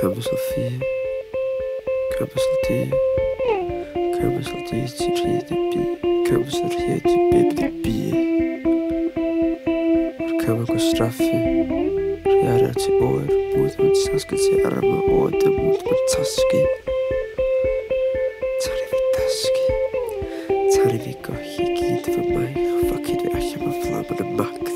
Cymysgu, cymysgu, cymysgu ti'n rhaid y bu, cymysgu rhaid i beb y bu. O'r cymysg gwastraffu, rhaid ar ti oer, bwyd mewn tasgu ti ar yma oed y mwyd mewn tasgu. Tari fi dasgu, tari fi gochi gyd fy maich, ffocid fi allan mewn fflam yn y macddi.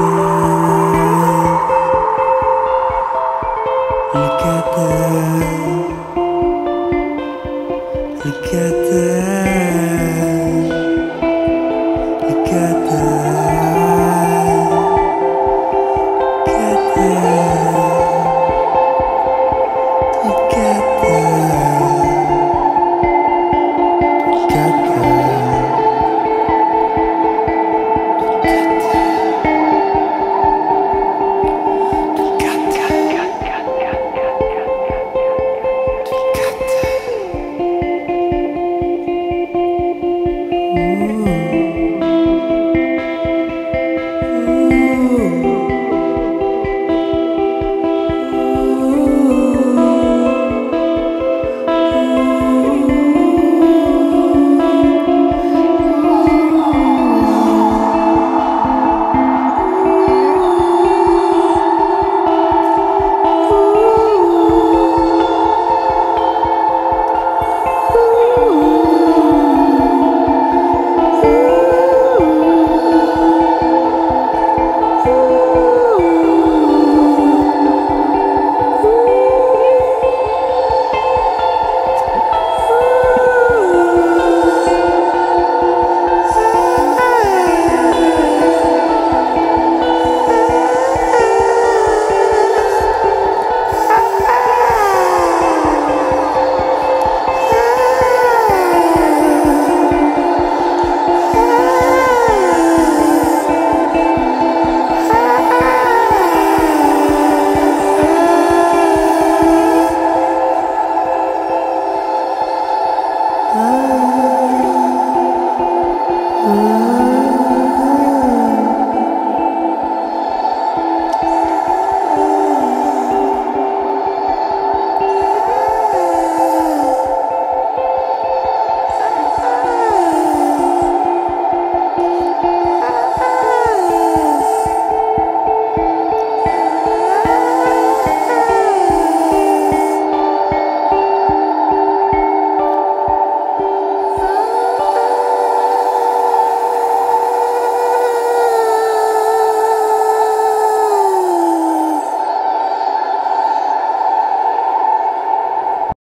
Look at that.